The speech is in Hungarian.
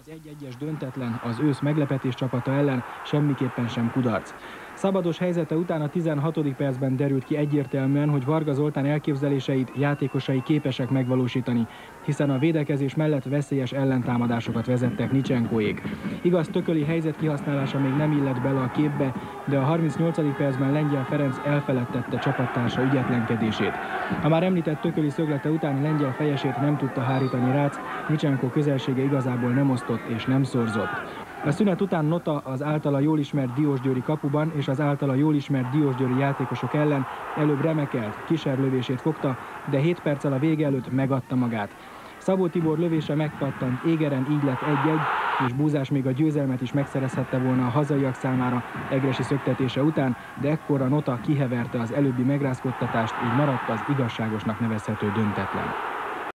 Az 1-1-es döntetlen az ősz meglepetés csapata ellen semmiképpen sem kudarc. Szabados helyzete után a 16. percben derült ki egyértelműen, hogy Varga Zoltán elképzeléseit játékosai képesek megvalósítani, hiszen a védekezés mellett veszélyes ellentámadásokat vezettek Nicsenkóék. Igaz, Tököli helyzet kihasználása még nem illett bele a képbe, de a 38. percben Lengyel Ferenc elfeledtette csapattársa ügyetlenkedését. A már említett Tököli szöglete után Lengyel fejesét nem tudta hárítani Rácz, Nicsenkó közelsége igazából nem osztott és nem szorzott. A szünet után Nota az általa jól ismert diósgyőri kapuban és az általa jól ismert diósgyőri játékosok ellen előbb remekelt, kísérlövését fogta, de 7 perccel a vége előtt megadta magát. Szabó Tibor lövése megpattant égeren, így lett 1-1, és Búzás még a győzelmet is megszerezhette volna a hazaiak számára Egressy szöktetése után, de ekkor a Nota kiheverte az előbbi megrázkódtatást, így maradt az igazságosnak nevezhető döntetlen.